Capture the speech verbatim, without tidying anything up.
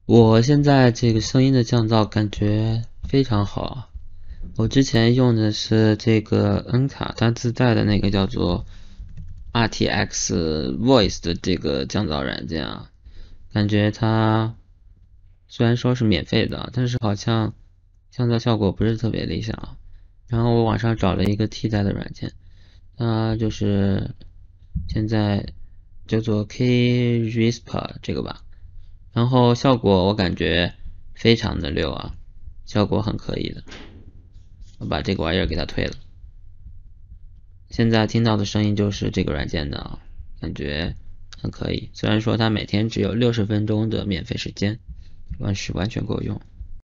我现在这个声音的降噪感觉非常好啊。我之前用的是这个 N 卡，它自带的那个叫做 R T X Voice 的这个降噪软件啊，感觉它虽然说是免费的，但是好像降噪效果不是特别理想啊。然后我网上找了一个替代的软件，它就是现在叫做 K-Rispa 这个吧，然后效果我感觉非常的溜啊，效果很可以的。我把这个玩意儿给它退了。现在听到的声音就是这个软件的啊，感觉很可以。虽然说它每天只有六十分钟的免费时间，完是完全够用。